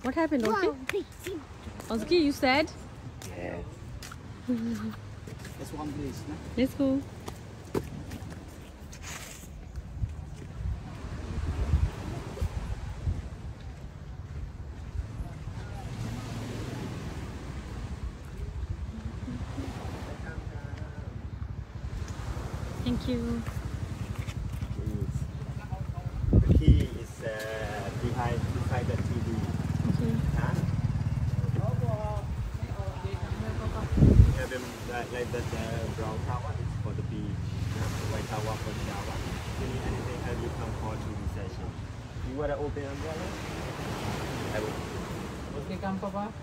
What happened, okay? Ozki, you sad? Yeah. That's one place, no? Let's go. Thank you. The key is beside the TV. Okay. Huh? Yeah, then like that brown tower is for the beach. The white tower for the shower. If you need anything, have you come for to the session? You want to open umbrella? I will. Okay, come, Papa.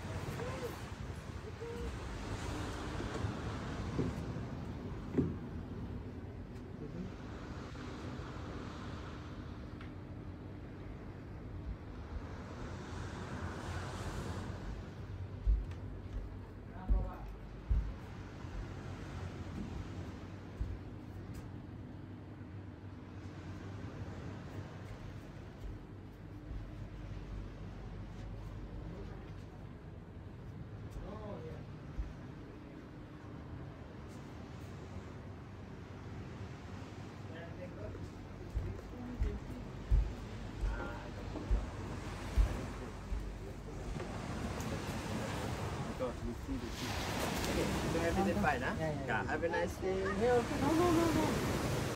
Because we see the sea. Okay, so have it fine, huh? Yeah. Yeah, have a nice day. Yeah, okay. No.